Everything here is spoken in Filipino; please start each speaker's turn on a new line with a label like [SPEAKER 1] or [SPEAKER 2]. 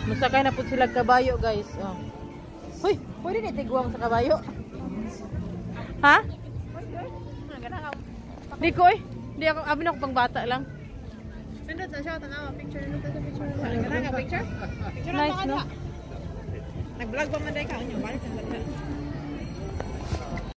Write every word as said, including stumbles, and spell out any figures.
[SPEAKER 1] Musakay na po sila kabayo, guys. Oh. Hoy, pwede na tiguang sa kabayo. Ha? Di ko eh. Di ako, abin ako pang bata lang.
[SPEAKER 2] Nandun na siya, tanawa. Picture, nandun sa picture. Nagkana ka, picture? Picture
[SPEAKER 1] Nice, no?
[SPEAKER 2] Nag-vlog pa man dahil ka. Balik na